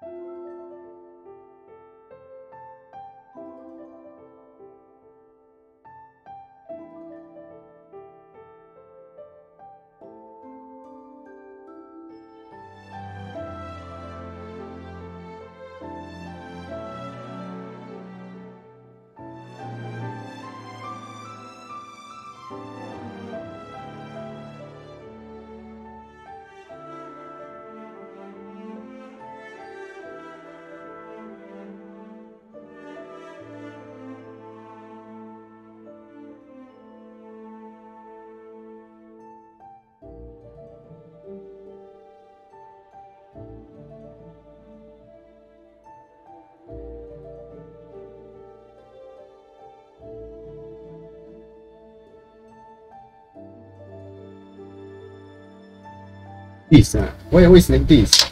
This, why always like this?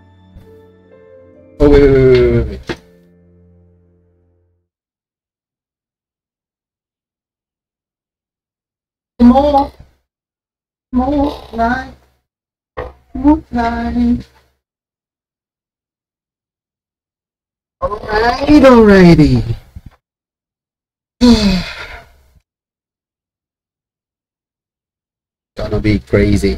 Oh, wait. More, right, more right. Alrighty. Gonna be crazy.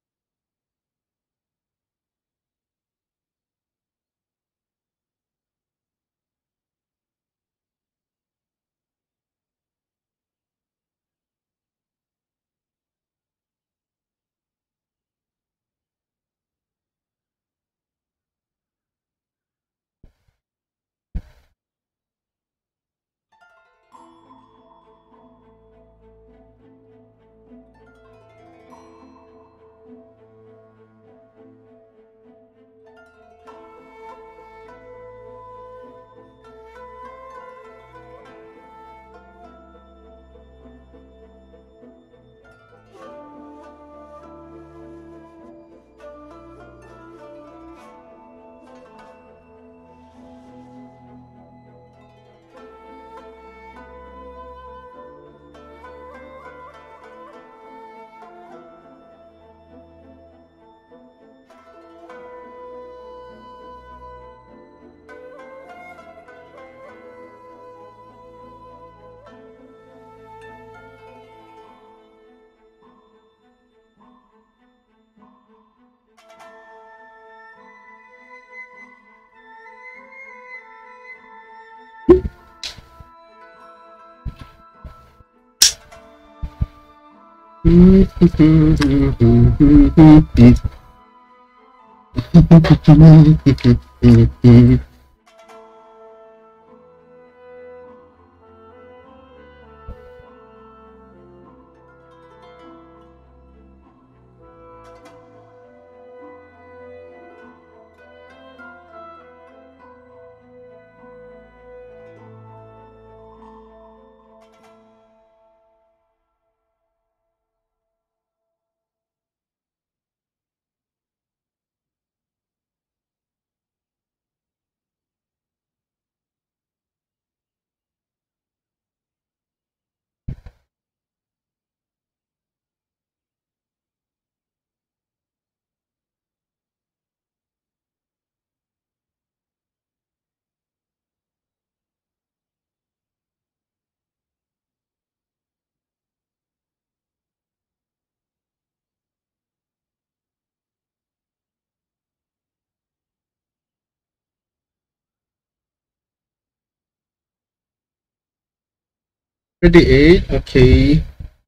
$38, okay.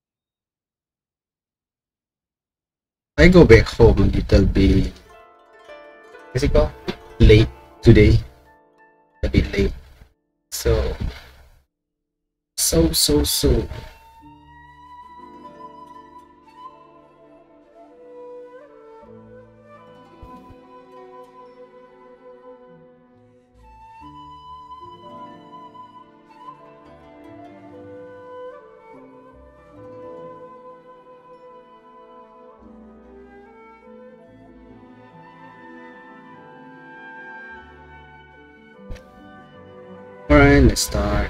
I go back home a little bit. What's it called? Late today. A bit late. So. Alright, let's start.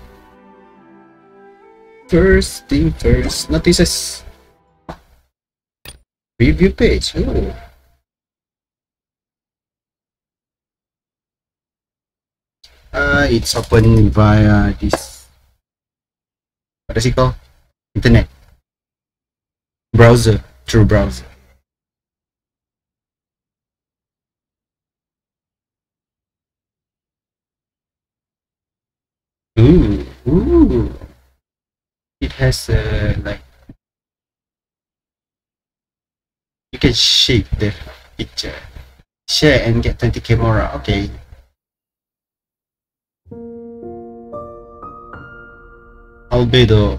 First thing first, notices. Preview page. Oh. it's open via this, what does it call? Internet. Browser, through browser. Ooh. It has like, you can shape the picture. Share and get 20k more. Okay. Albedo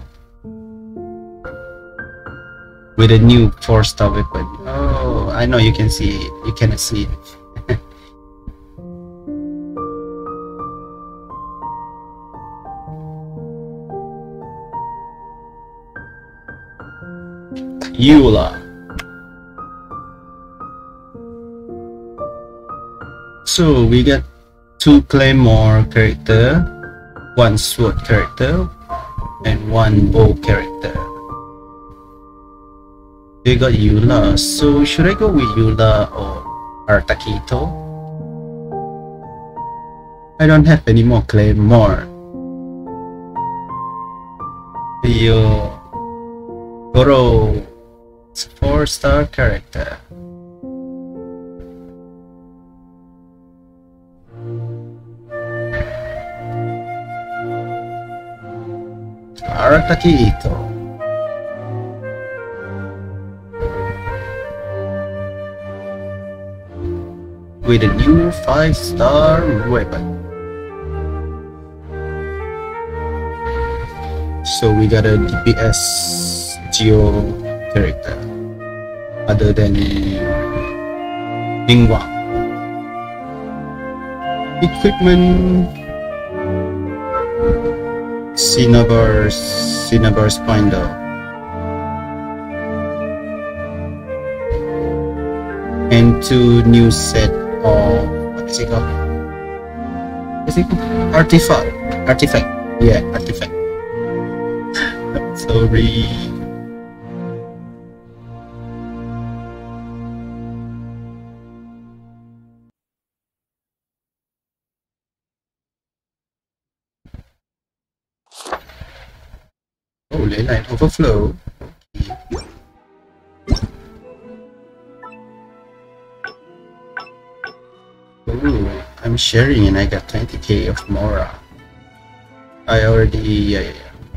with a new 4-star weapon. Oh, I know you can see it. You cannot see it. Eula. So we got 2 Claymore character, 1 Sword character, and 1 Bow character. We got Eula. So should I go with Eula or Artakito? I don't have any more Claymore. Yo, Goro, it's a 4-star character. Artakito. With a new 5-star weapon. So we got a DPS Geo character other than Ningguang. Equipment, Cinnabar Spindle, and 2 new set of, what is it called? Artifact. Yeah, artifact. Sorry. Oh, Leyline Overflow. Okay. Ooh, I'm sharing and I got 20k of Mora. I already, yeah.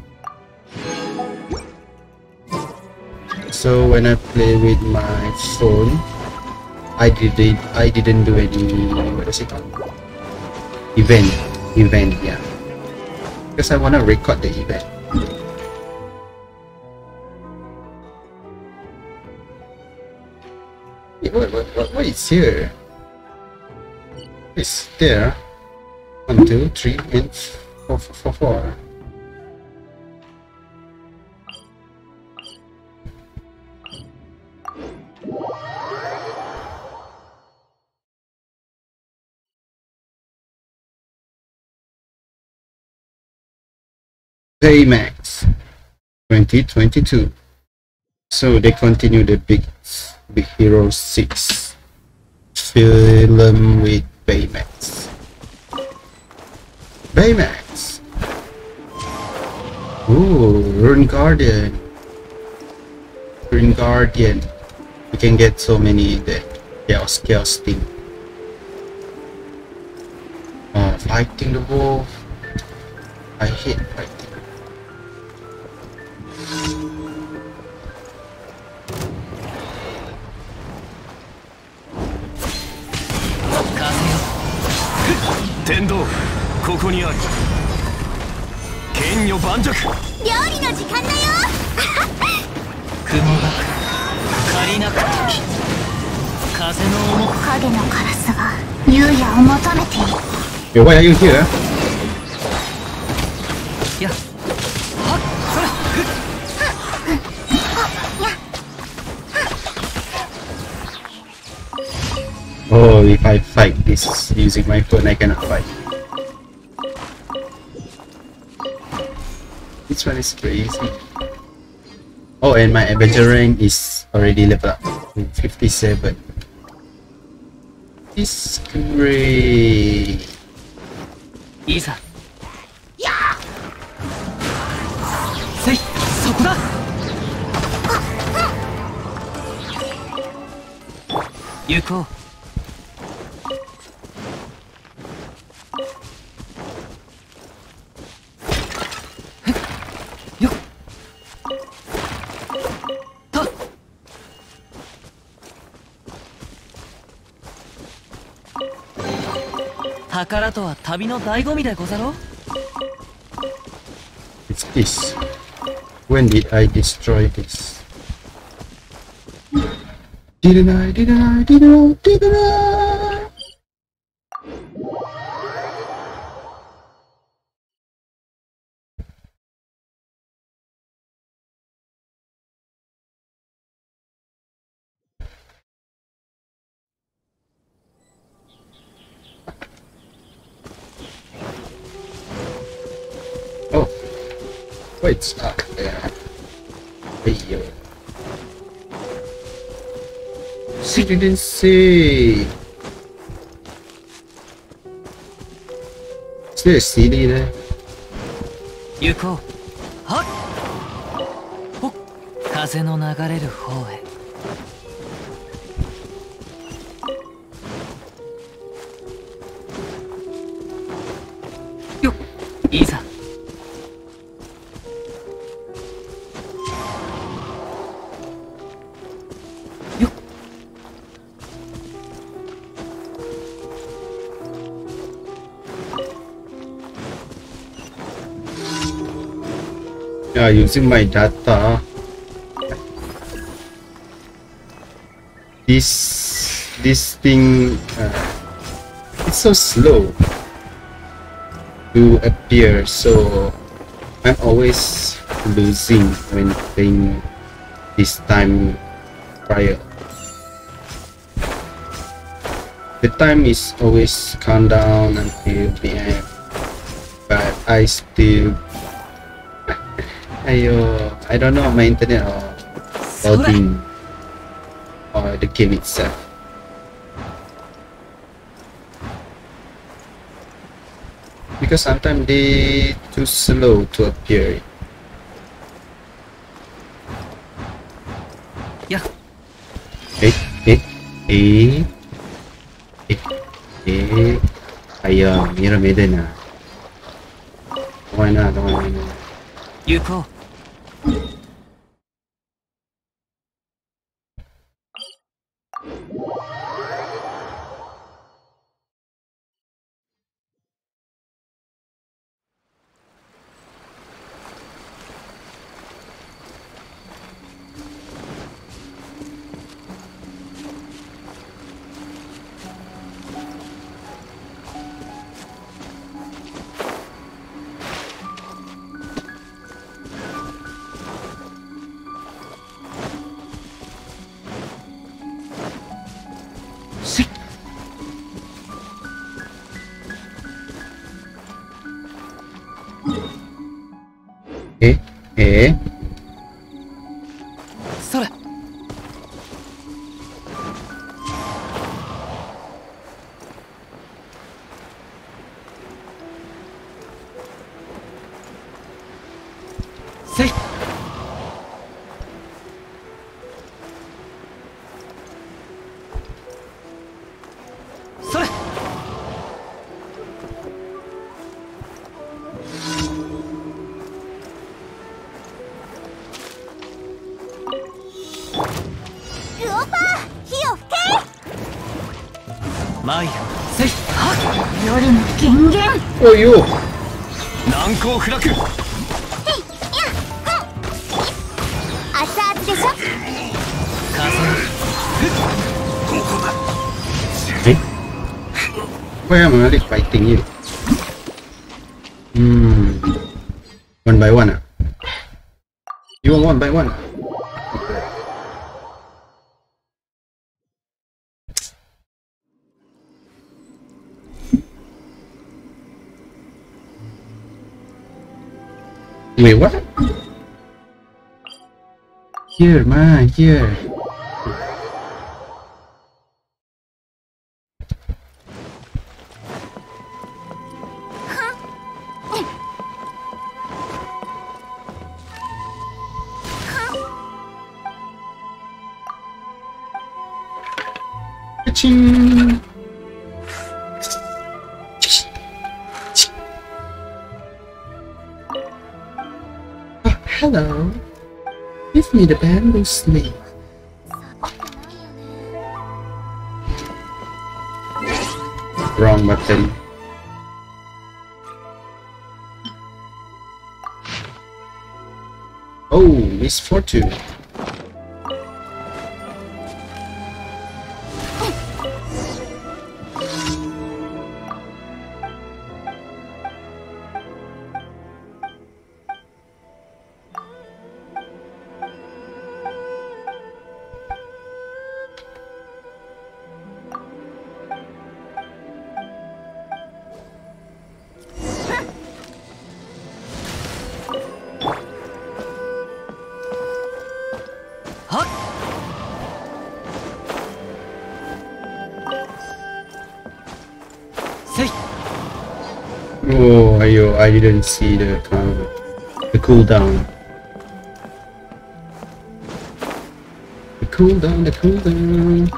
So when I play with my phone, I didn't do any, what is it called? Event, yeah. Because I want to record the event. What is here? It's there. 1, 2, 3, and 4. Baymax 2022. So they continue the Big Hero 6 film with Baymax. Ooh, Rune Guardian. We can get so many that chaos thing. Fighting the wolf. I hate fighting. Tendo, ここにある。剣女盤石。料理の時間だよ。雲が借りなく時。風の重く影のカラスが優也を求めている。 Yo, why are you here? Yeah. Oh, if I fight this using my phone, I cannot fight. This one is crazy. Oh, and my adventure rank is already leveled up to 57. It's great. いざそこだ。行こう。宝とは旅の醍醐味でござろう。 It's this. When did I destroy this? Didn't I? Didn't I? Didn't I? Didn't I? Oh, wait, it's not there. Hey, she didn't say. Is there a CD there? 行こう。はっ。ほっ。風の流れる方へ。よっ。いざ。よっ。 Yeah, using my data. This thing, it's so slow to appear, so I'm always losing when playing this time trial. The time is always countdown until the end, but I still I don't know my internet or loading or the game itself. Because sometimes they too slow to appear. Yeah. Ayo, mira medena. Why not? Why not? 行こう。それ。せい。それ。マイルせい。はっ。よりの権限。 Oh yo. 難攻不落。 熱々でしょ。 風。 Why am I fighting you? One by one. You want one by one? Wait, what? Here, man, here. Ching. Oh, hello. Give me the bamboo sleeve. Wrong button. Oh, Miss Fortune. Oh, I didn't see the cooldown. The cooldown.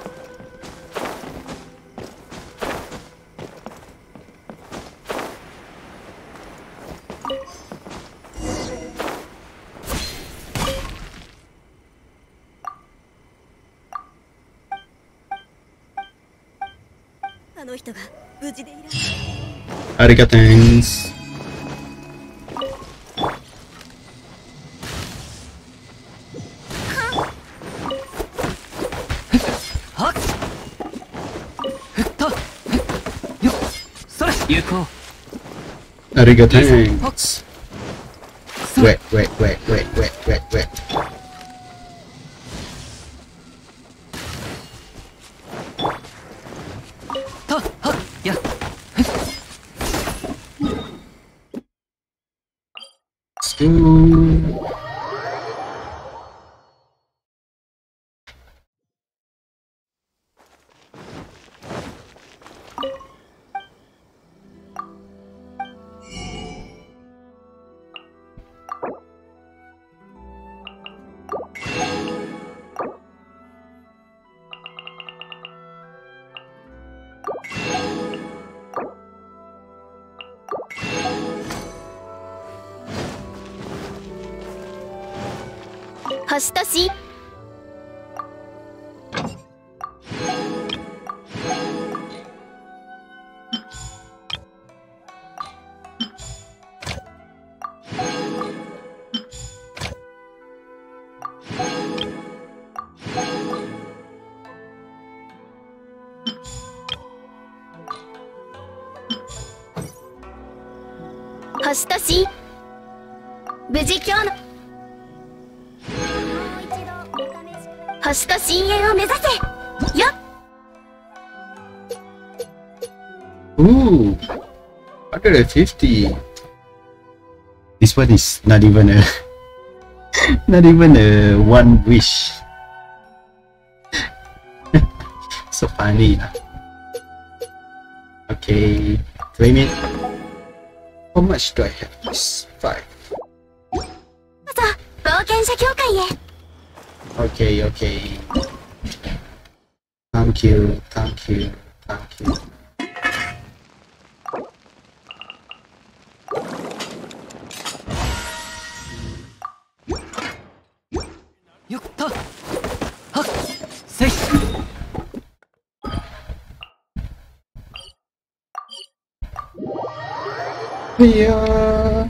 あの人が無事でいらっしゃる。 ありがとうーす。ありがとうーす。Wait. 星とし星とし無事今日の星と深淵を目指せよっ。 Ooh, 150. This one is not even a one wish. So funny. Okay, claim it. How much do I have? This 5. さあ、冒険者協会へ。 Okay. Thank you. Yeah.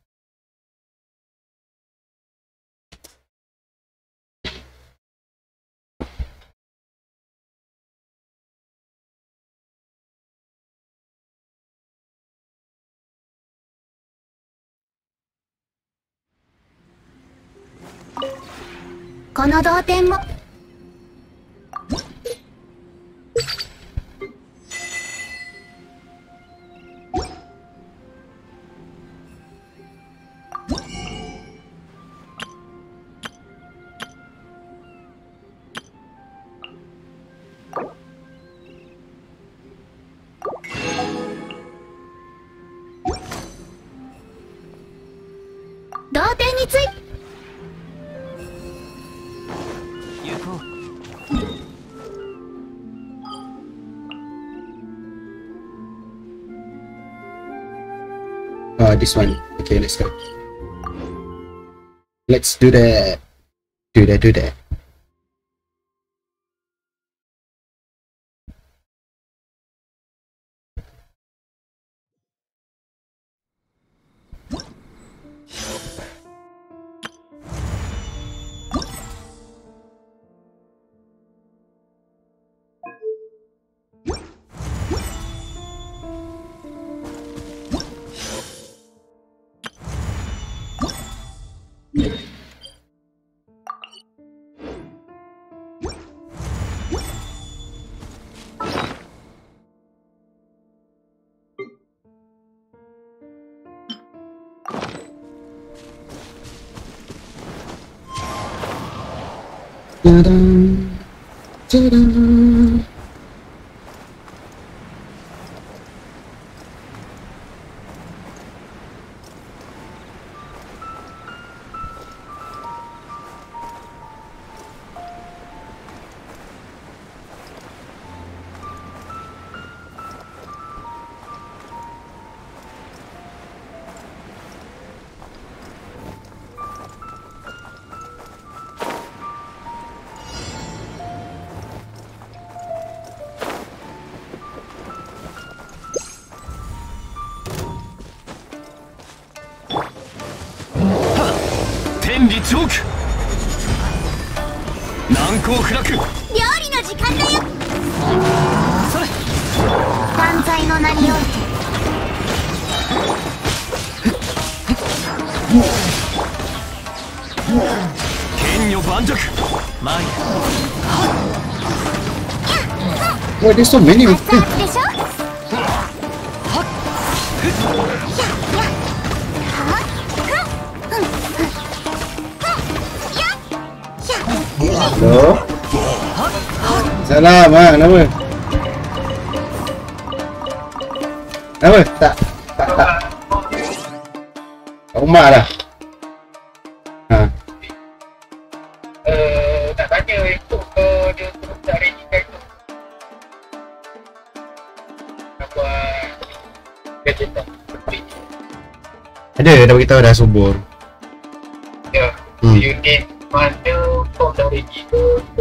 「この同点も」同点について this one. Okay, let's go. Let's do that. Do that. Ta-da. Why there's so many of them? Hello? Salam, kenapa? Kenapa? Tak. Kat rumah dah. Nak tanya esok ke dia terus tak ready kan tu? Nak buat gadget tak? Ada, dah beritahu dah subur. Ya, unit mana form dah ready ke?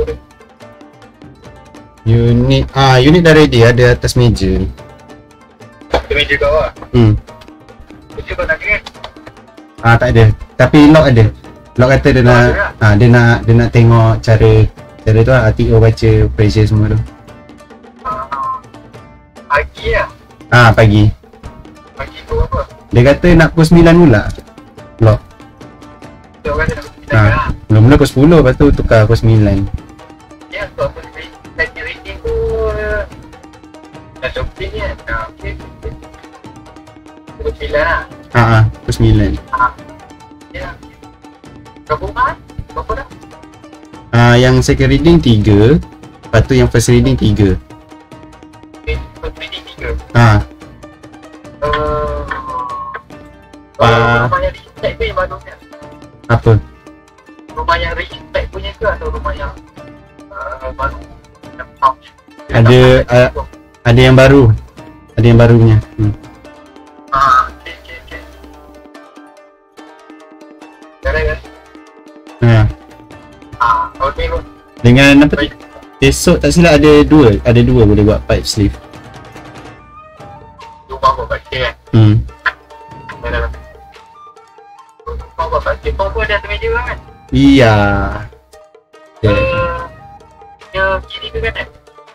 Unit dah ready, ada atas meja. Atas meja kau lah? Meja kau tak kira? Tak ada. Tapi lock ada. Lock kata dia nak dia nak tengok cara tu lah, RTO baca pressure semua tu. Pagi lah? Pagi. Pagi tu apa? Dia kata nak pukul 9 pula. Lock. Dia kata nak pukul 9 lah? Mula-mula pukul 10, lepas tu tukar pukul 9. Ya, tu apa tanya rating tu dah shopping kan? Okay. Pukul 9 lah? Pukul 9. Ya. Berapa rumah? Berapa dah? Yang second reading 3. Lepas tu yang first reading 3. First reading 3? Rumah yang re-inspect tu yang baru kan? Apa? Rumah yang re-inspect punya ke atau rumah yang baru? Ada yang baru. Ada yang baru punya. Okay. Sekarang kan? Okay pun. Dengan apa tu? Esok tak silap ada dua boleh buat pipe sleeve. Rumah buat baca kan? Kau buat baca, kau pun ada atas meja kan? Iya. Dia kiri ke kanan?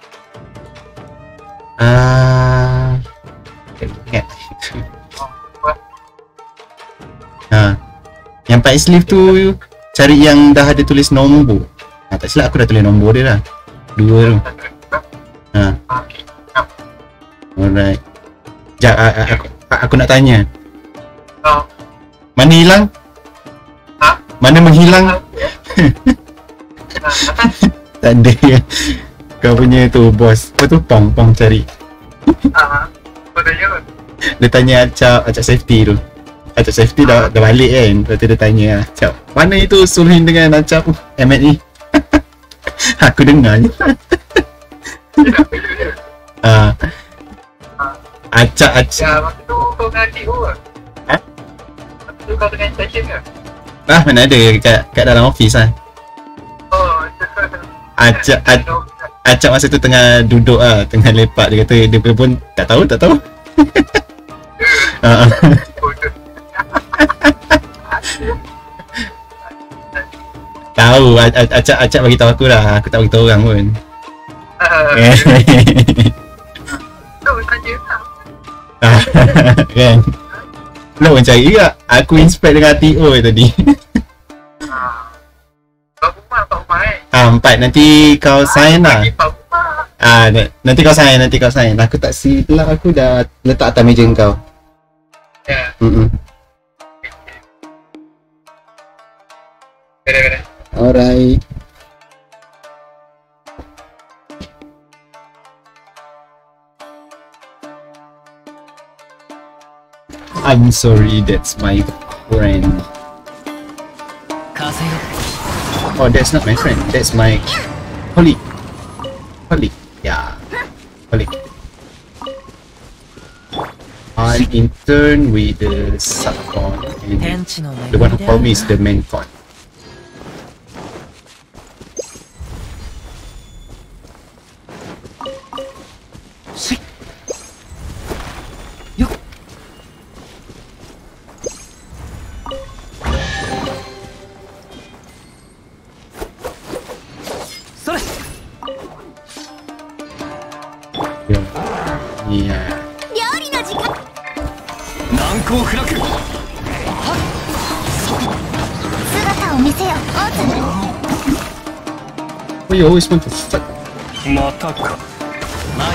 Ingat. Yang pipe sleeve tu cari yang dah ada tulis nombor. Tak silap aku dah tulis nombor dia dah. 2 tu. Alright. Sekejap, aku nak tanya. Mana hilang? Mana menghilang? Tak ada. Kau punya tu bos. Apa tu? Pong cari. Apa tanya kan? Dia tanya acap safety tu. Acap safety dah balik kan. Lepas tu dia tanya acap, mana itu sulhin dengan acap M&E? Aku dengar je. Acap. Ya, masa tu kau dengan adik kau ke? kau dengan session ke? Ah, mana ada kat dalam office lah. Oh, Acap masa tu tengah duduk lah, tengah lepak. Dia kata dia pun tak tahu. Tahu, Acap bagi tahu aku lah. Aku tak bagi tahu orang pun. Kau tanya tak? Kan? Lo pun cari juga. Aku inspect dengan TO tadi. Pak Umar 4 nanti kau sign lah. Pak Umar. Nanti kau sign. Aku tak silap, aku dah letak atas meja kau. Ya. Beres. Alright. I'm sorry, that's my friend. Oh, that's not my friend. That's my colleague. Yeah. Colleague. I'm intern with the subcon, and the one who called me is the main con. Yeah. 料理の時間。姿を見せよ、オーツ。 Why you always want to fight? またか。ない。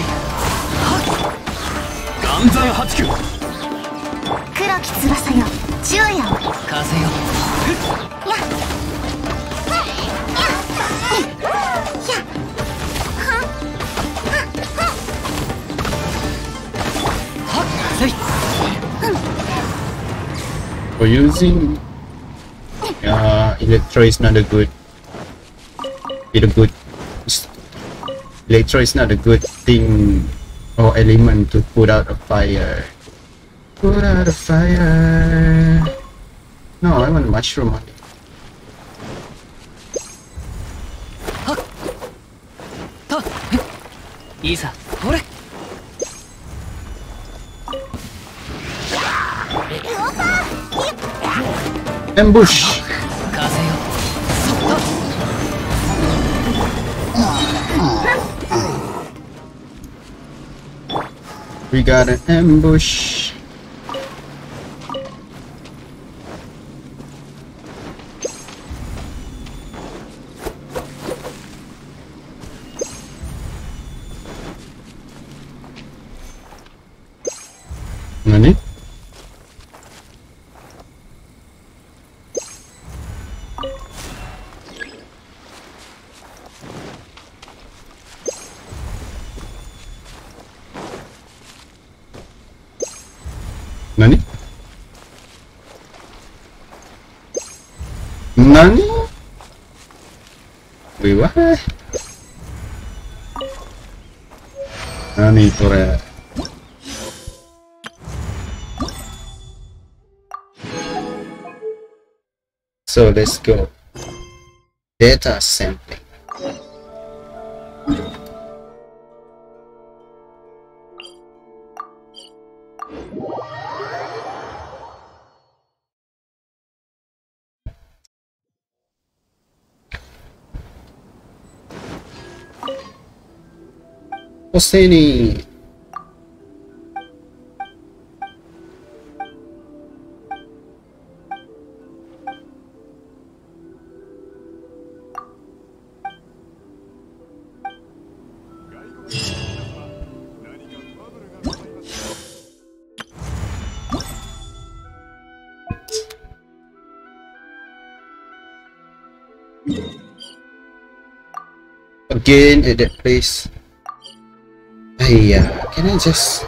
岩山八九。 黒き翼よ、昼夜を。 風よ。 やっ。 For using Electro is not a good. Electro is not a good thing or element to put out a fire. Put out a fire. No, I want a mushroom on it. Isa, ore. Ambush! We got an ambush. Nani? Nani? Nani? Wait, what? Nani for a... So let's go. Data sampling. Hosseini. Again at that place. Hey, can I just...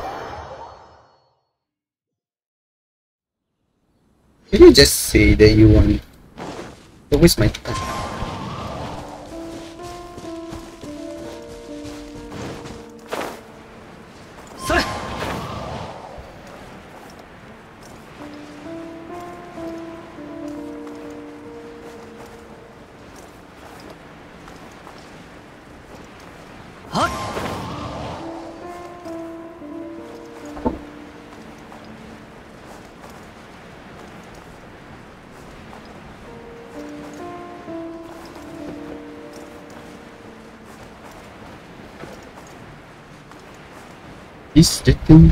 Can you just say that you want... Don't waste my time. Is the thing?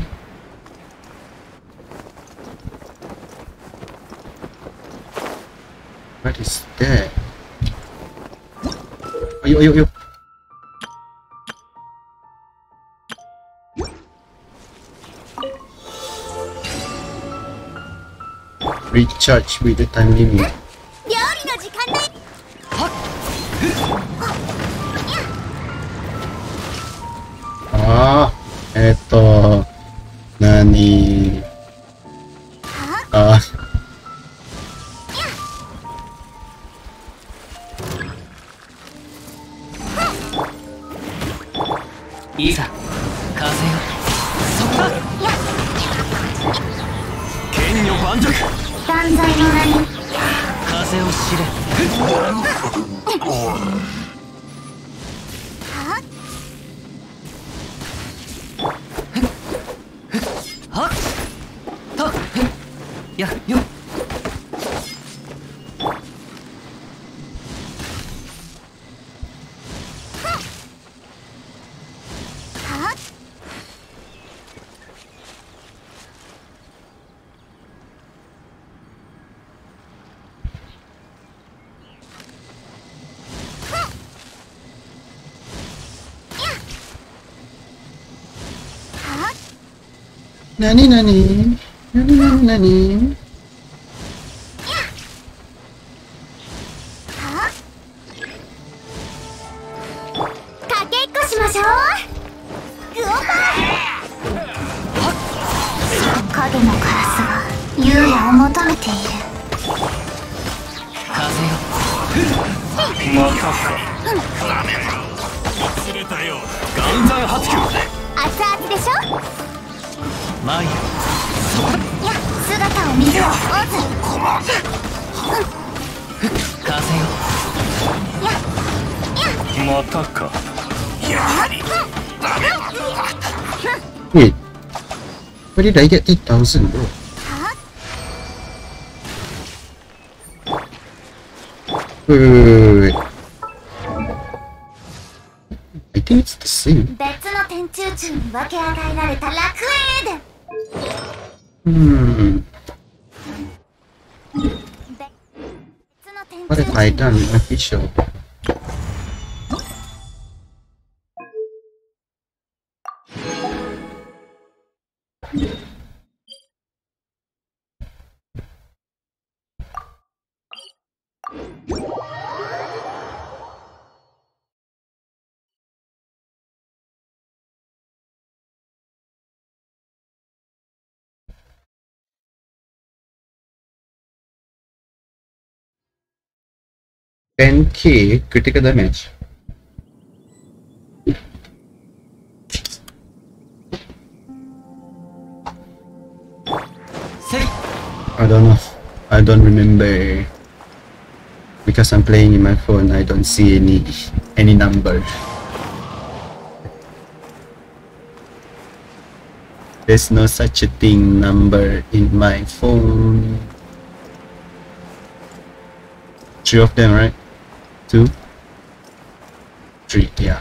What is that? Ayo, ayo, ayo. Recharge with the time limit. 料理の時間だよ。 Ah, nani? Ah, いざ風よそこだ剣女盤石断罪の名に風を知れはっとやよ nani nani? Nani nani nani? かけっこしましょう。グオパー。影のカラスが優也を求めている。 風よまたか忘れたよ岩山発球熱々でしょ。 マイヤいや姿を見せよオズ。 風よまたかやはり Wait, where did I get 10,000, bro? Wait. I think it's the same. 別の天中中に分け与えられた楽園エデン。別の天 What 中 have I 中 done official? $10,000 critical damage. I don't know. I don't remember because I'm playing in my phone. I don't see any number. There's no such a thing number in my phone. 3 of them, right? 2, 3, yeah.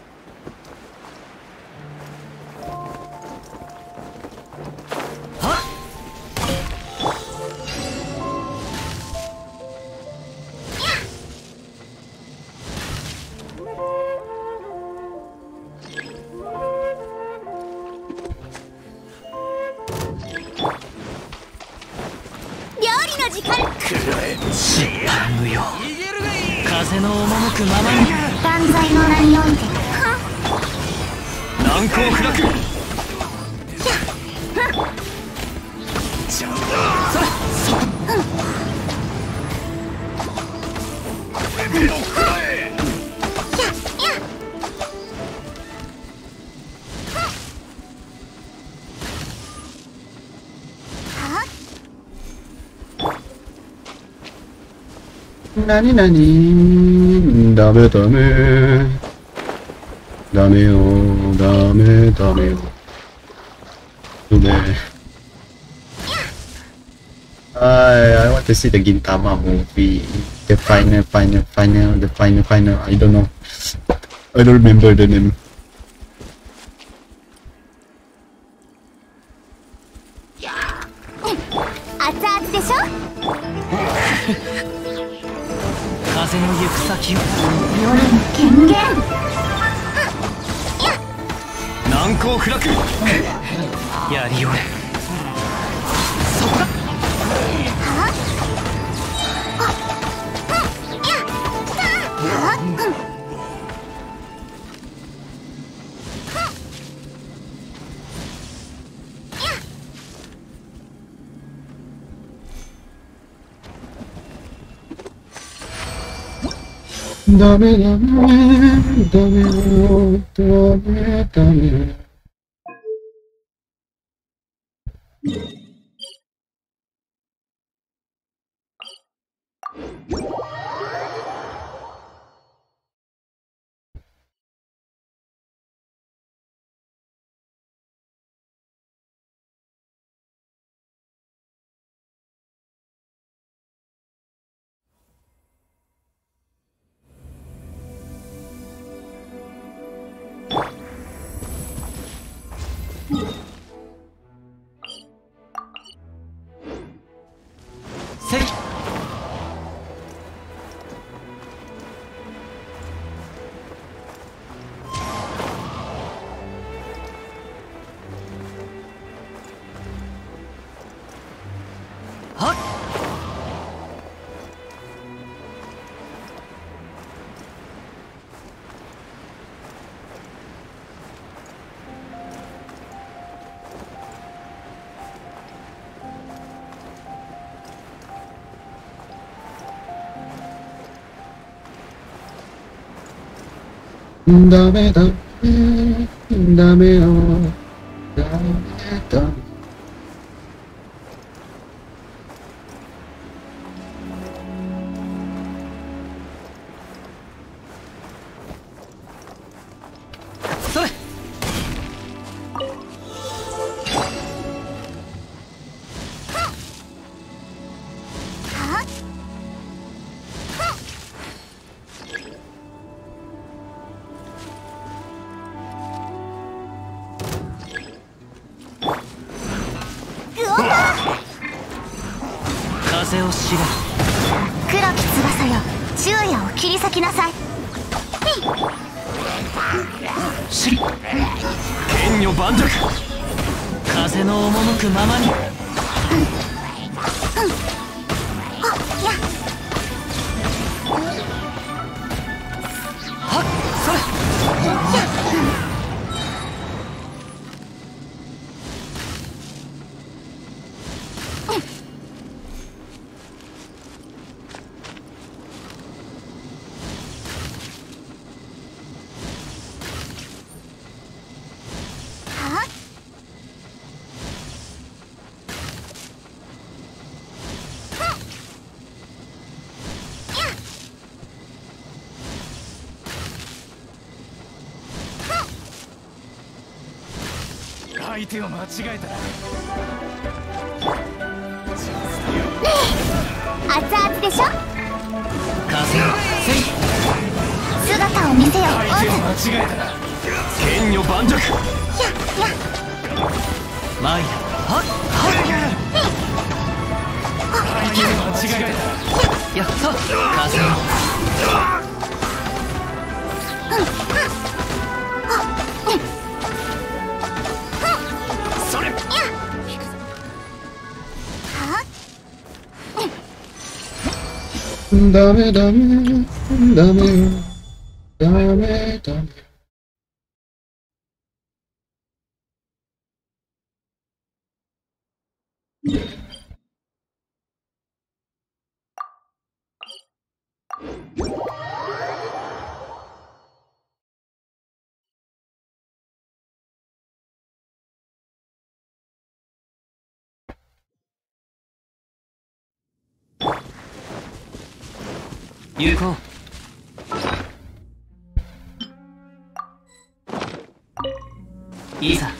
Nani nani, dame dame, dame oh, dame dame oh, dame. I want to see the Gintama movie, the final. I don't know. I don't remember the name. 圧でしょ。 風の行く先を夜の権限。 難攻不落。やりよれ。そこだ。 ダメダメダメダメダメ。ダメダメダメよダメダメ。 それ。風を知れ。 黒き翼よ、昼夜を切り裂きなさい。 知り剣女盤石。風の赴くままに。はっそれ。相手を間違えたら。 熱々でしょ。 風をせい。 姿を見せよ。 相手を間違えたら剣女盤石。前だ。はっはっ。相手を間違えたらやった風を。それ。 ダメダメダメダメダメ。 行こう。いざ。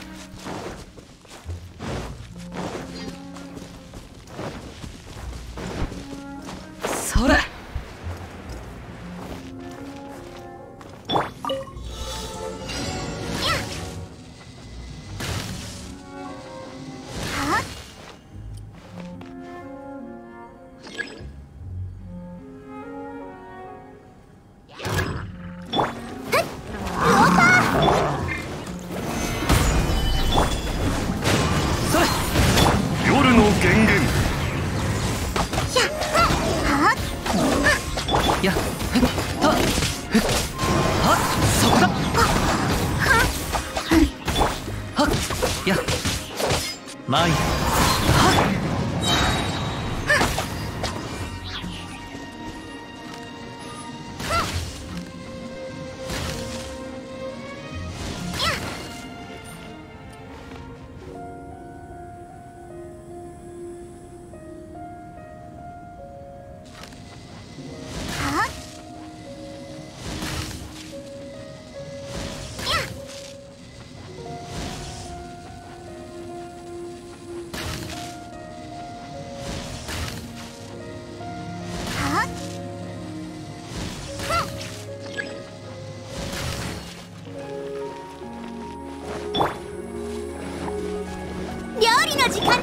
それ。 源源やっはっはっそこだはっやっ前はっ料理の時間。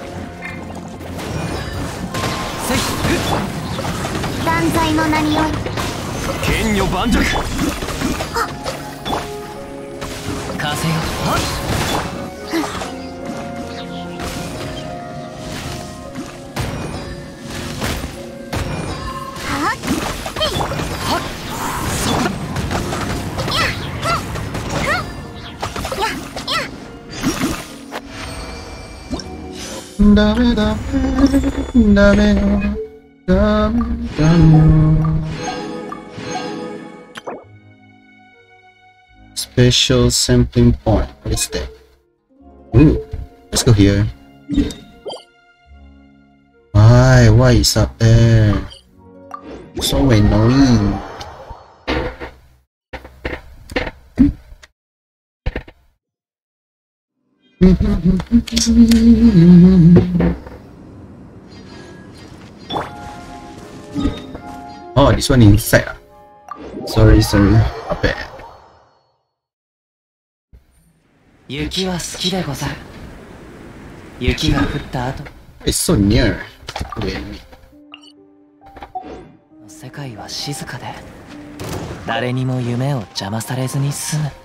せい断罪の名により剣女盤石風よはっはっはっそこだダメダメダメよダメダメ。 Special sampling point. What is that? Ooh, let's go here. Why is up there? So annoying. Oh, this one inside. Sorry, a bad. 雪は好きでござる。雪が降った後 It's so near. Wait, の世界は静かで誰にも夢を邪魔されずに済む。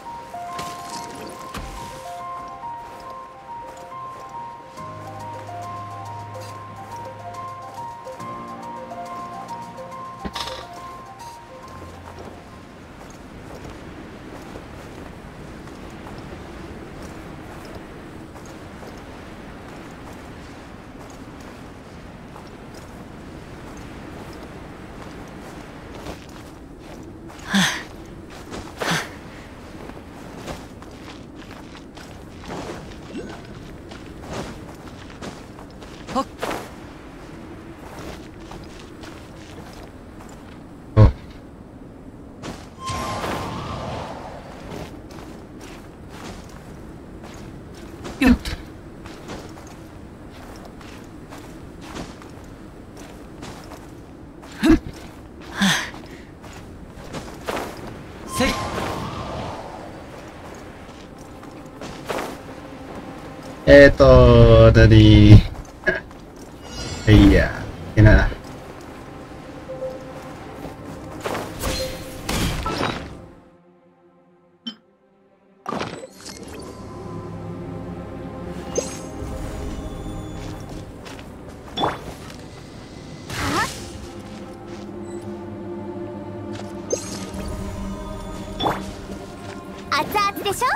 Oh. よっせい tadi. Iya, kena. Atsu-atsu でしょ。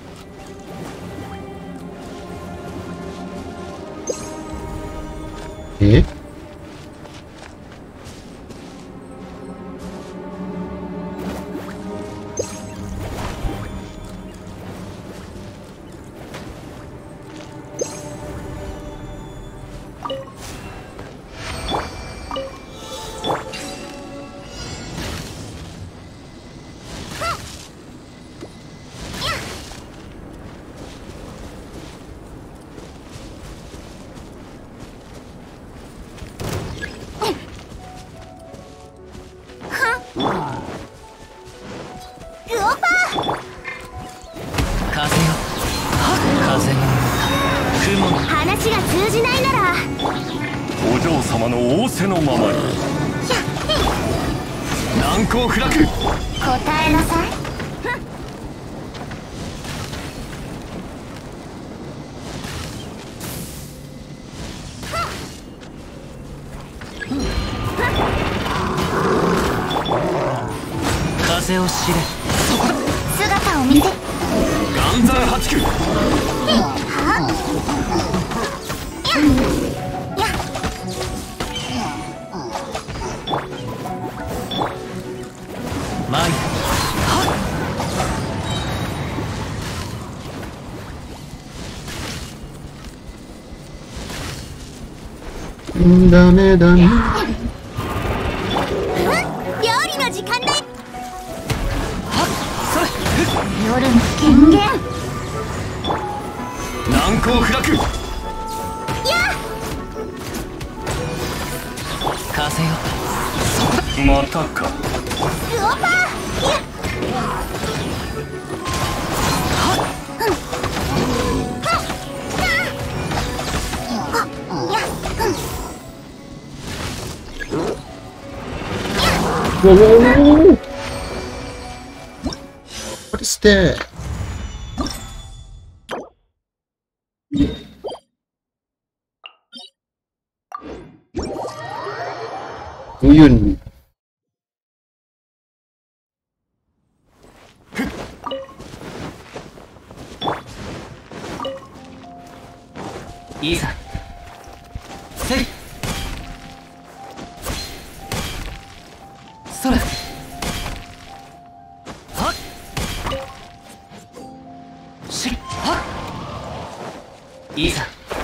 話が通じないならお嬢様の仰せのままに難攻不落答えなさい。 を知れ。 姿を見て。 岩山八九。マイダメだね。 料理の時間だよ。 夜の権限。 難攻不落。風よ。またか。 グオパ Whoa! What is that? Uyun. いざ。せい。それ。はっ。し。はっ。いざ。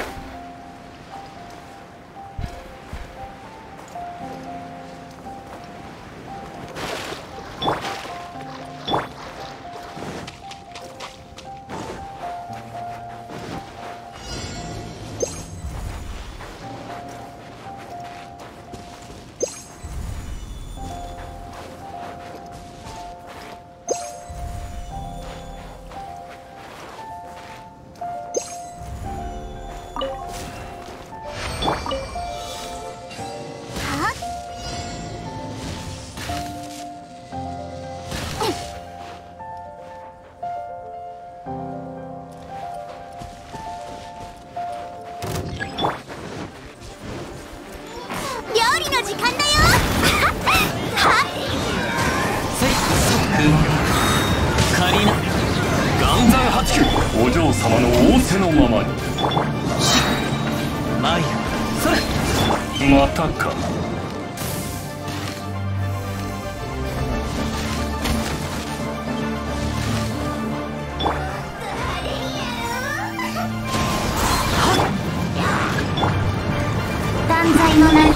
お嬢様の仰せのままに。マイヤ、それ。またか。 断罪のない。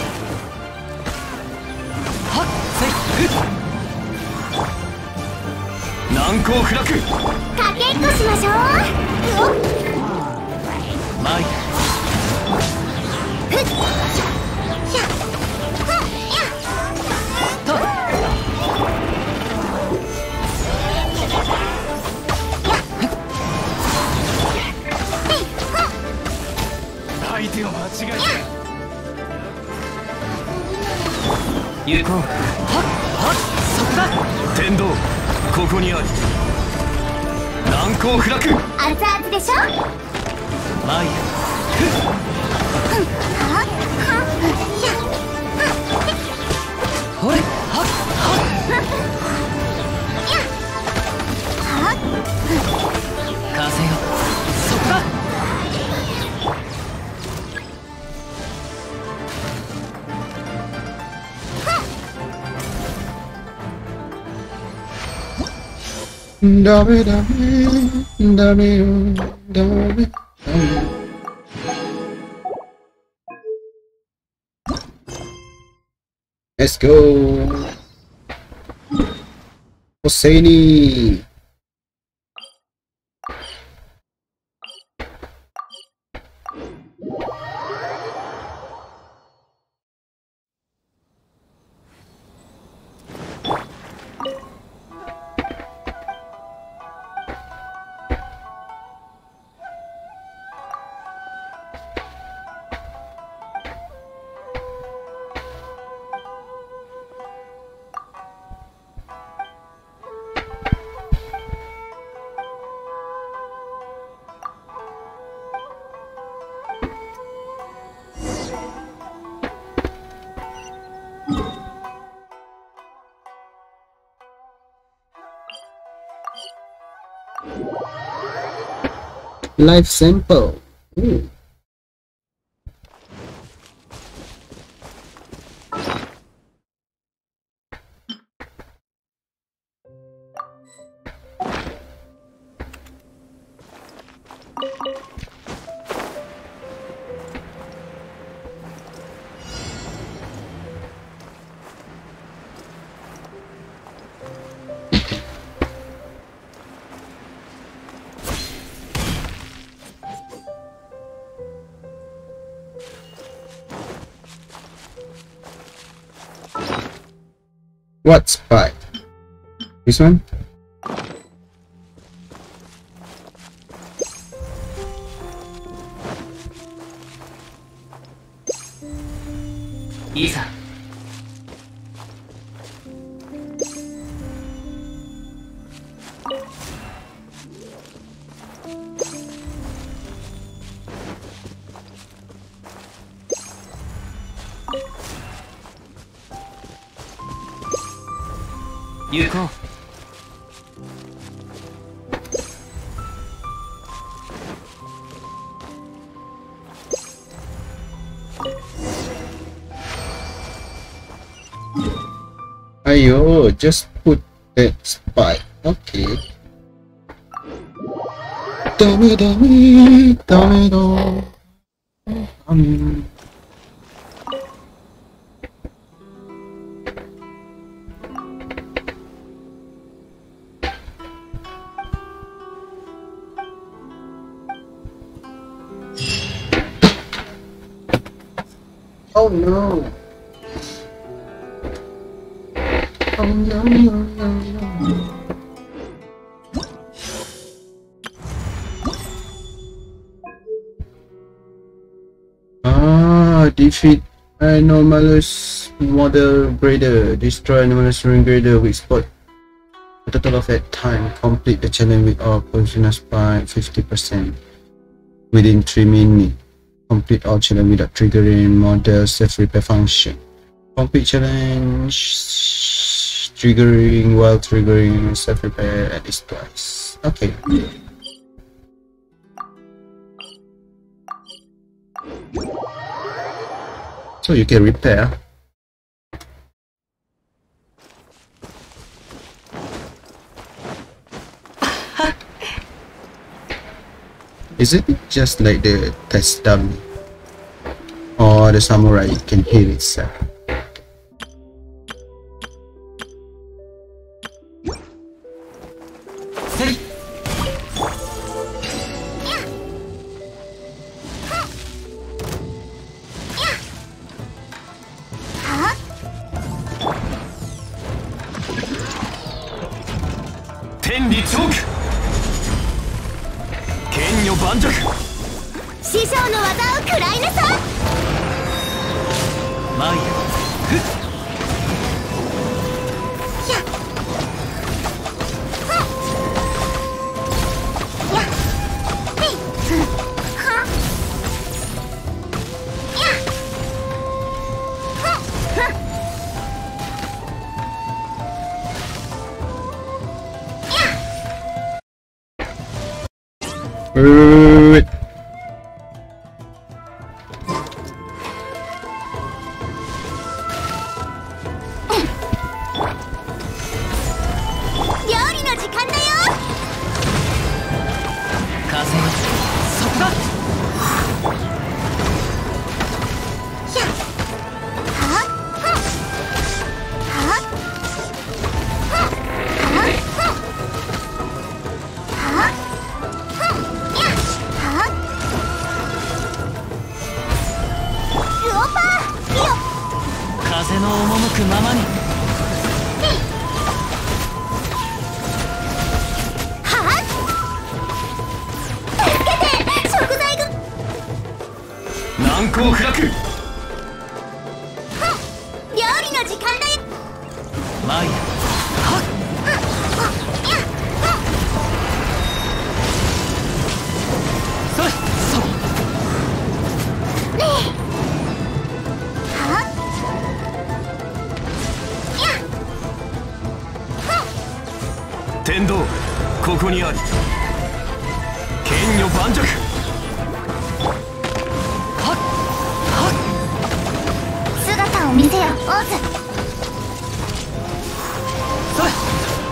はっ、せい。難攻不落。 かけっこしましょう。 マイふっひゃと相手を間違えた。行こう。はっはっ、そこだ。天道、ここにあり。難攻不落。 熱々でしょ。 マイほれ、はっはっ。風よ、そこだ。 ダメダメダメよダメダメ。Let's go! Hosseini! Life sample. Ooh. What spy? This one? Isa. Yuko. Ayo, just put that spike. Okay. Dame. Oh no. Oh no. Defeat anomalous model grader. Destroy anomalous ring grader with spot. A total of 8 time. Complete the challenge with all positional spike 50% within 3 minutes. Complete all challenge without triggering model self repair function. Complete challenge triggering while triggering self repair at least twice. Okay. So you can repair. Is it just like the test dummy? Or the samurai can heal itself? Tenri choke. Kenyo banjaku. 師匠の技を食らいなさい。 マイヤフッ。 やっはっやっへいはっやっはっはっ料理の時間だよ。 風よそこだ。 やっはっはっはっはっはっはっやっはっルオパーよっ風の赴くままに。 はっ助けて食材が難攻不落。 はっ料理の時間だよ。 マイヤはっやっはっそいそう。 ねえはっやっはっ天道こここにあり。剣女盤石。はっはっ。 姿を見せよオーズ。 それ。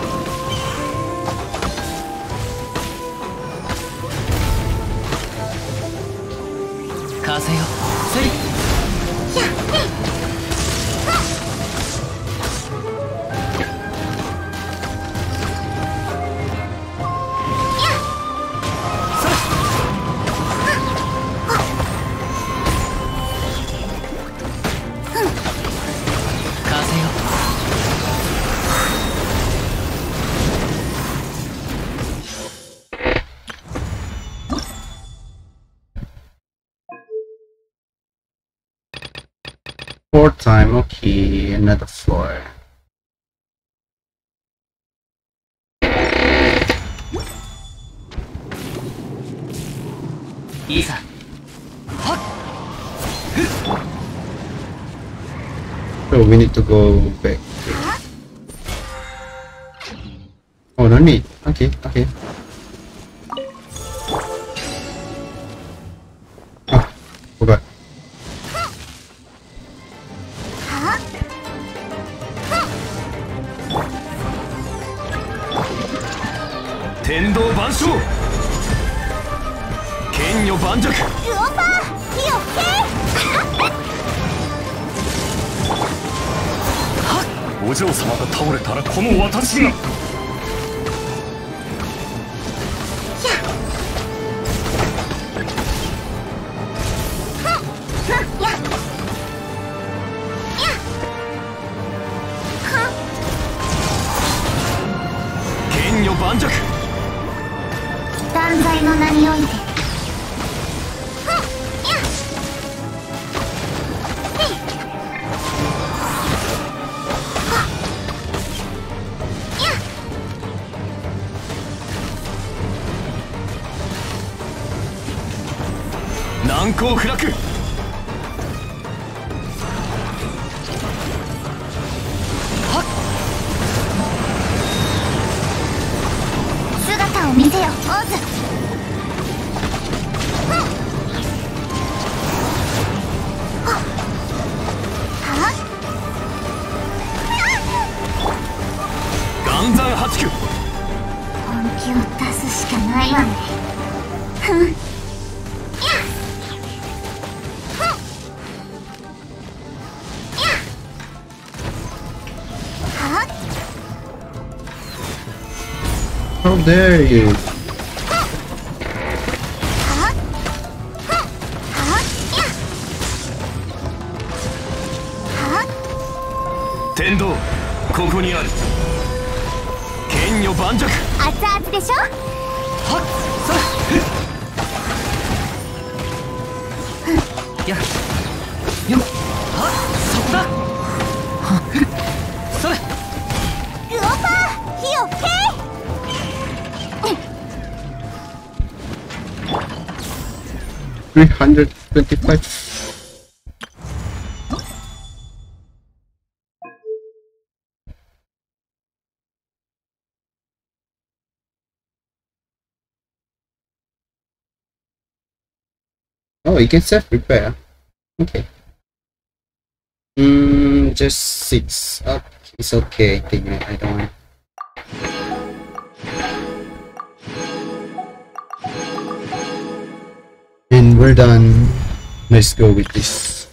風よせり。 Fourth time, okay, another floor. Isa. So we need to go back. Oh, no need. Okay, okay. Oh, forgot. Tendo Bansho! Kenyo Banjaku! ウオパー火を吹け。 お嬢様が倒れたらこの私が。剣女盤石。 断罪の名において。 難攻不落。 姿を見せよオーズ。 岩山八九。 本気を出すしかないわね。ふん。 How dare you? Tendo、ここにある。剣女盤石。 熱々でしょ。 はっさっやよはっそこだはっそれ。 ウオパー火を吹け。 $325. Oh, you can self-repair. Okay. Just 6 up. It's okay, I think. I don't want. And we're done. Let's go with this.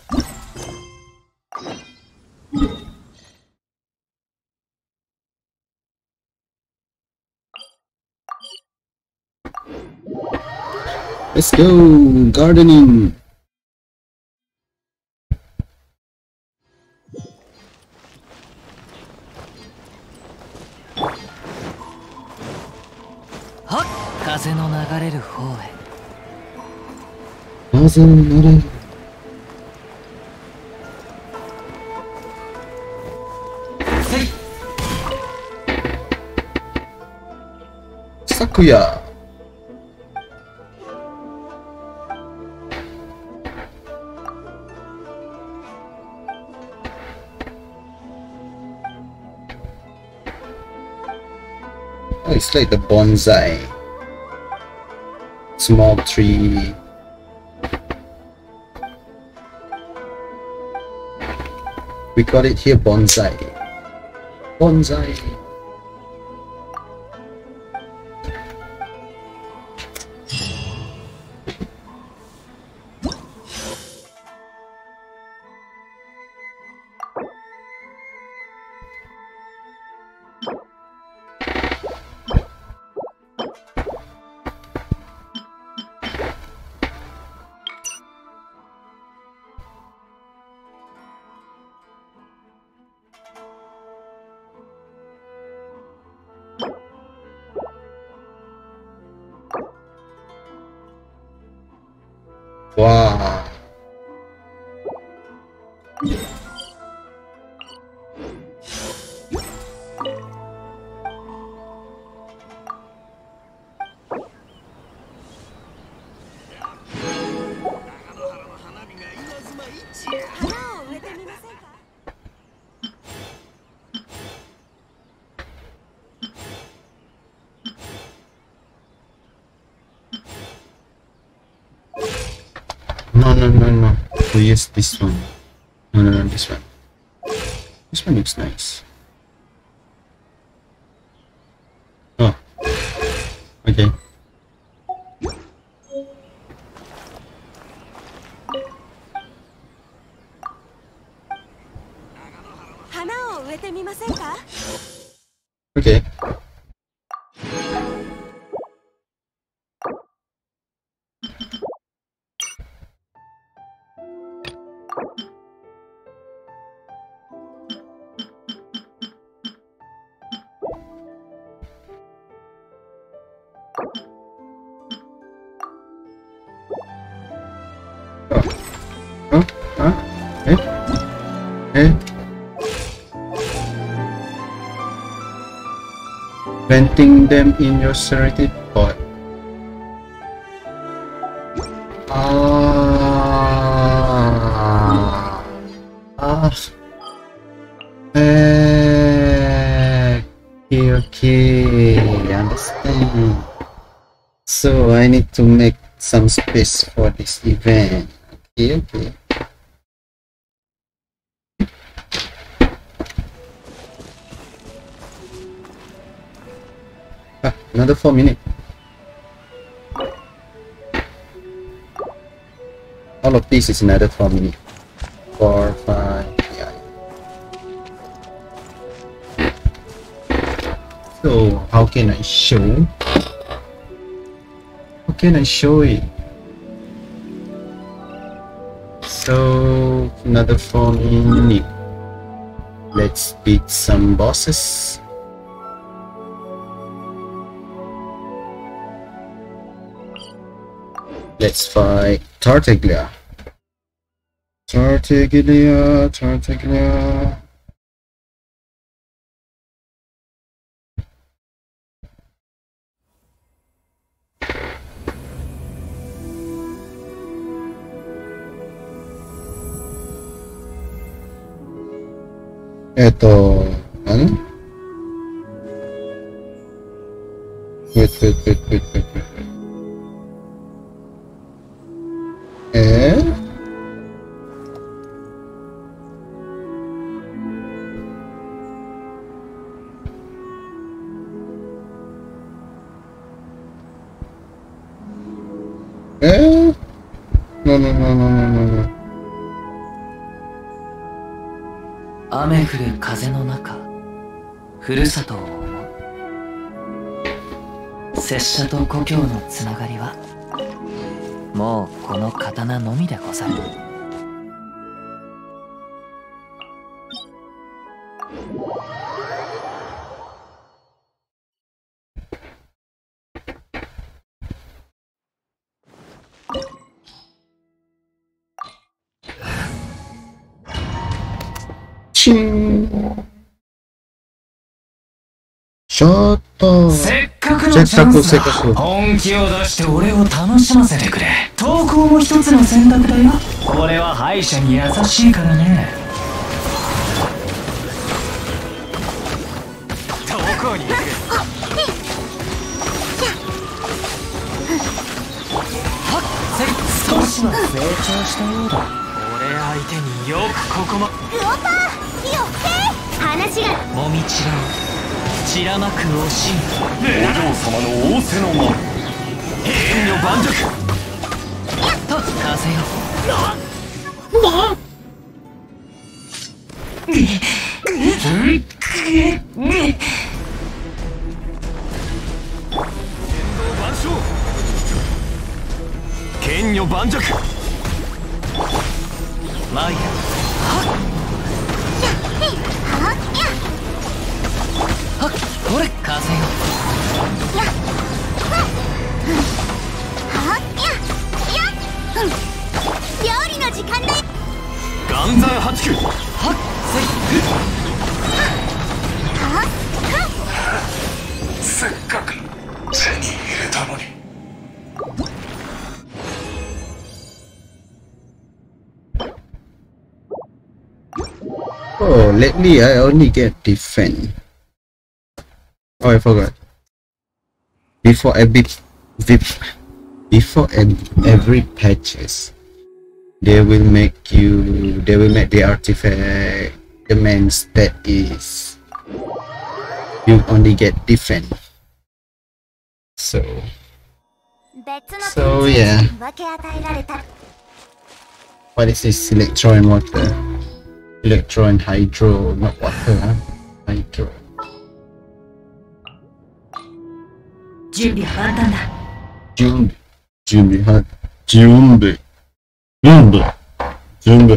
Let's go gardening. Ha! 風の流れる方へ。 風の流れる。 せい。 昨夜。 it's like the bonsai. Small tree. We got it here, bonsai. Bonsai. Wow. No. Oh yes, this one. No, this one. This one looks nice. Oh. Okay. Okay. Planting them in your serrated pot. Okay, understand. So I need to make some space for this event. Okay. Another 4 minutes. All of this is another 4 minutes. 4, 5, yeah. So how can I show? How can I show it? So another 4 minutes. Let's beat some bosses. Let's fight Tartaglia. Tartaglia. Ano? Wait. No. 雨降る風の中、ふるさとを思う。拙者と故郷のつながりは、もうこの刀のみでござる。ちょっとせっかくのチャンスだ。本気を出して俺を楽しませてくれ。投稿も一つの選択だよ。これは敗者に優しいからね。どこに行く？ は成長したようだ。俺相手によくここま。 ウオパーよって話がもみちらを散らまく惜しいお嬢様の仰せの間平遠女盤石と風よ剣女盤石マイヤはっこれ風よ料理の時間だよ。 岩山八九はっせいせっかく手に入れたのに Oh, lately I only get defense. Oh, I forgot. Before every patches, they will make the artifact demands that is you only get defense. So yeah. What is this? Electron water. Electron hydro, not water, huh? Hydro. 準備は万端だ。 準備。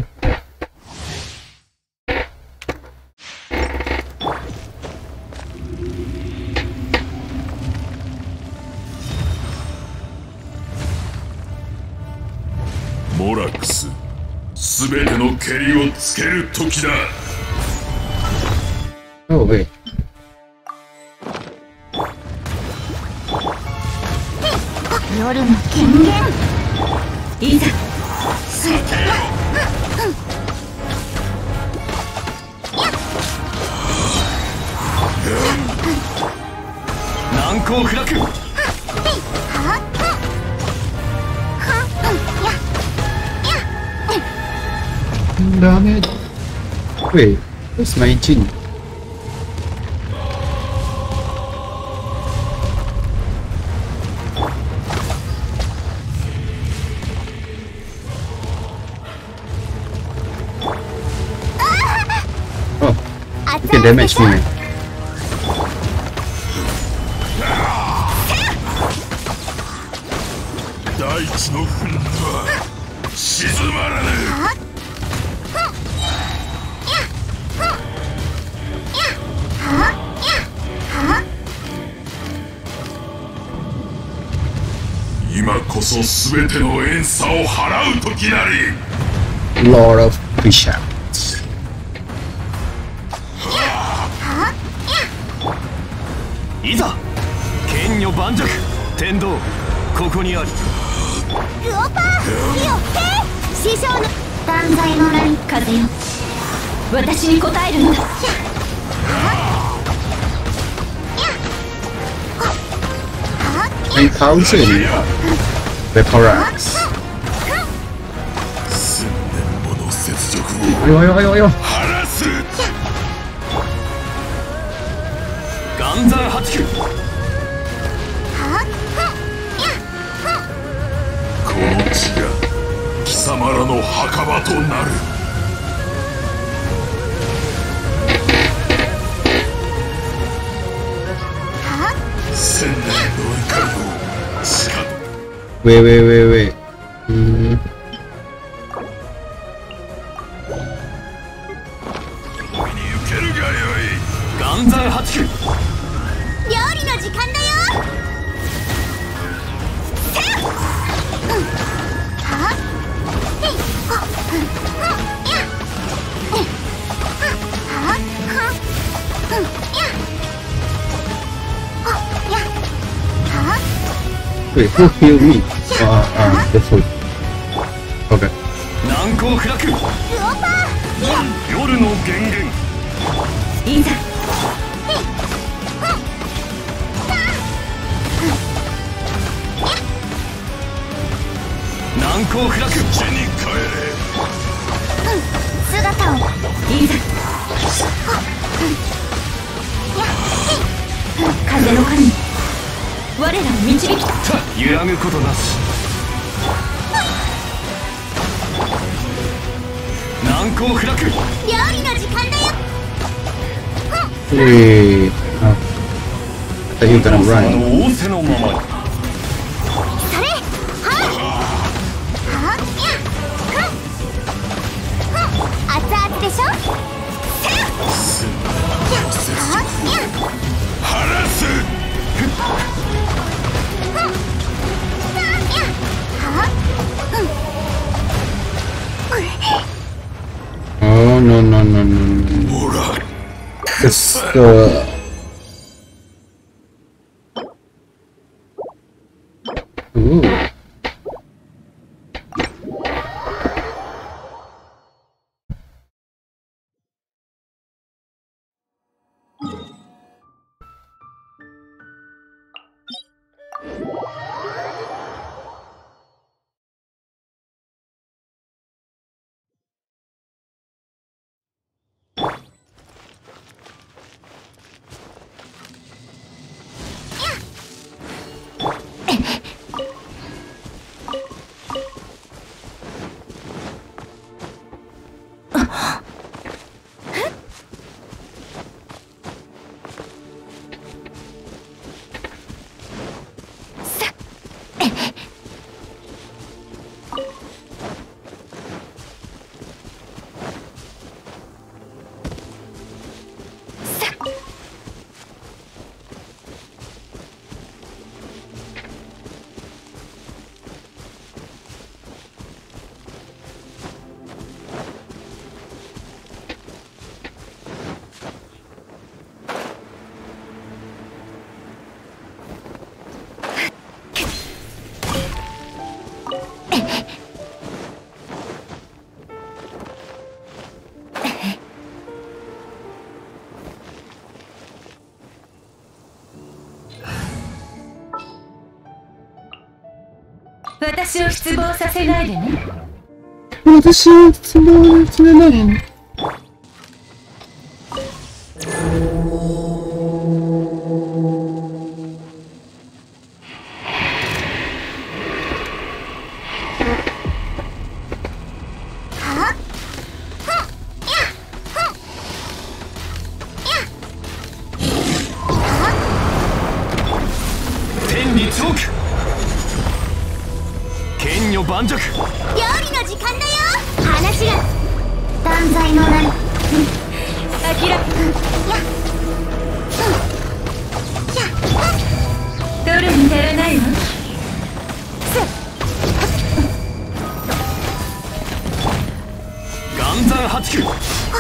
モラックス、すべての蹴りをつける時だ。 Oh wait. 夜の権限いざ難攻不落 Damn it. Wait, where's my chin? Oh, you can damage me, man. 大地の粉は静まらぬ。今こそすべての怨嗟を払う時なり。 Lord of Bishops. いざ剣女盤石天道ここにあるウオパーよって師匠の断罪の名に風よ私に答えるんだ And thousand Vaporax. 1000年もの雪辱を Yo. 晴らす。 岩山八九この地が貴様らの墓場となる。1000年の怒りをしか Wait. 見に受けるがよい。 岩山八九料理の時間だよ Wait, who healed me? The food. Okay. 難攻不落ウオパ夜の源源ーいざ難難攻不落。 地に帰れ。 姿をいいぜ。 風の神我らを導き揺らぐことなし。難攻不落。 料理の時間だよ。 Wait. I thought you were gonna そ run. の仰せのままに。 それ熱々でしょ。 晴らす。 Oh no no no no no. ほら。 It's Ooh. 私を失望させないでね。 私はつまらないの。 天理チョーク。剣女盤石。 料理の時間だよ。話が断罪の名に諦めどれに足らないわ。 岩山八九。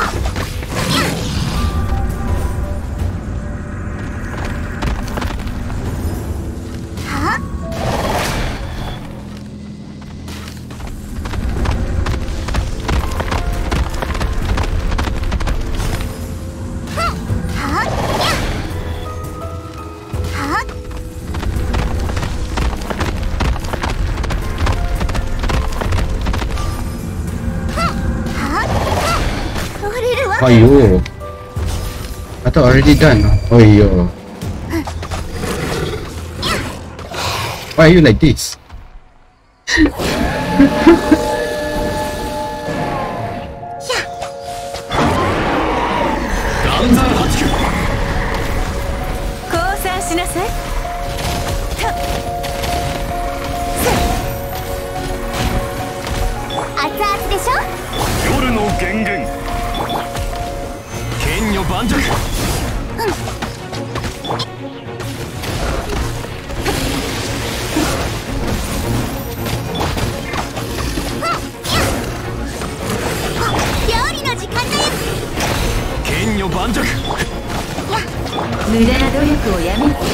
Oh yo. I thought already done. Oh yo. Why are you like this? 岩山八九。 降参しなさい。 熱々でしょ。 夜の源源。剣女盤石。 料理の時間だよ。 剣女盤石。 無駄な努力をやめて。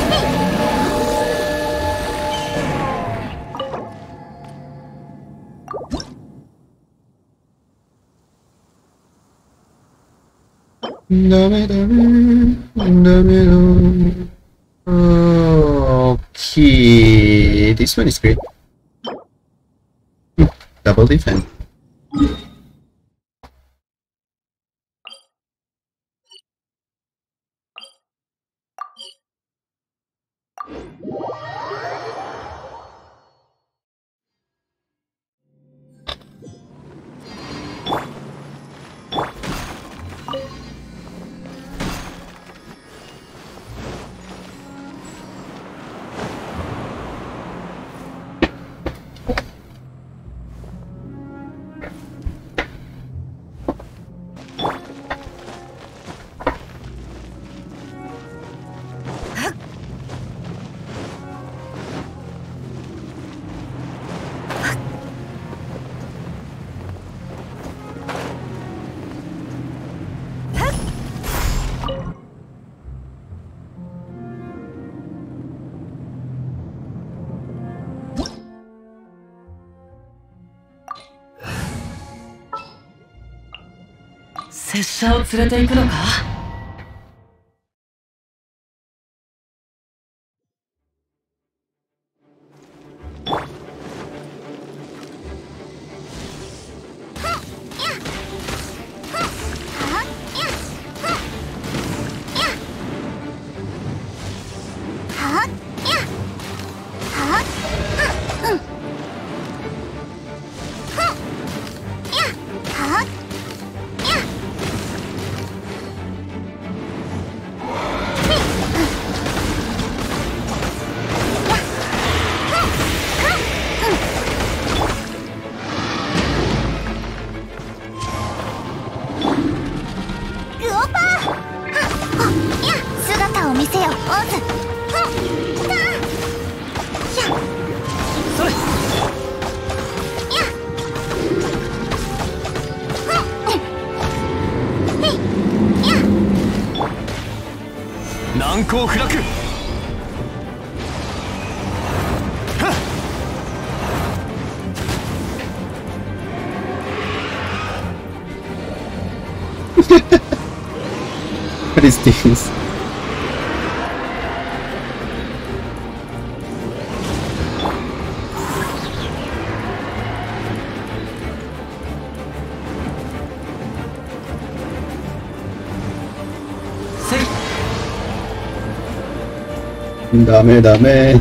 ダメダメダメだ。Okay, this one is great. Double defense. 拙者を連れて行くのか？ 姿を見せよ、オズ。 それ。難攻不落。 What is this? Dame, dame.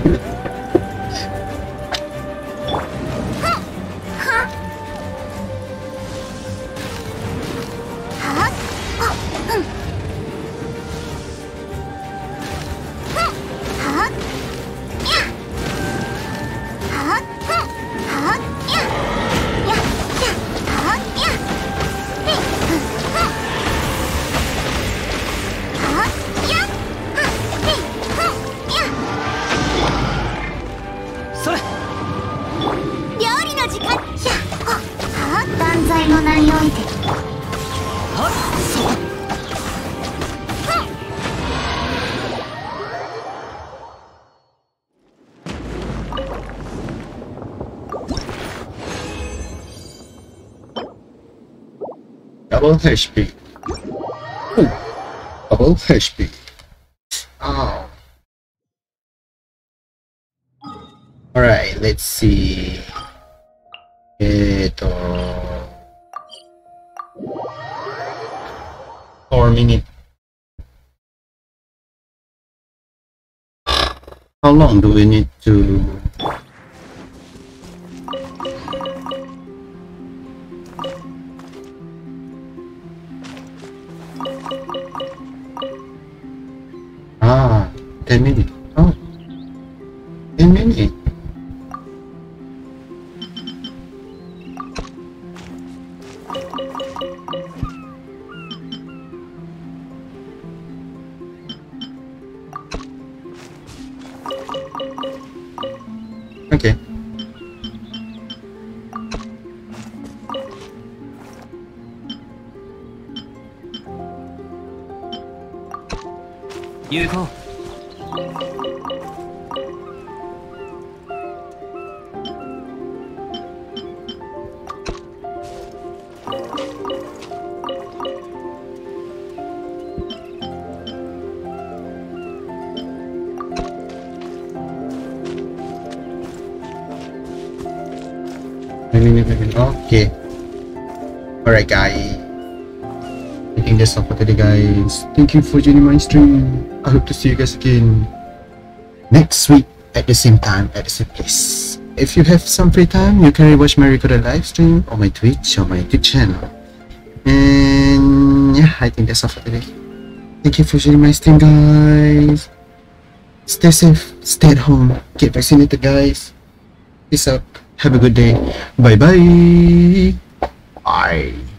Double HP. Ooh. Double HP. Oh. Alright, let's see. 4 minutes. How long do we need to? Ah, 10 minutes. Oh, 10 minutes. Okay. You go. Okay. Alright, guys. I think that's all for today, guys. Thank you for joining my stream. I hope to see you guys again next week at the same time, at the same place. If you have some free time, you can rewatch my recorded live stream on my Twitch or my YouTube channel. And yeah, I think that's all for today. Thank you for joining my stream, guys. Stay safe, stay at home, get vaccinated, guys. Peace out. Have a good day. Bye bye. Bye.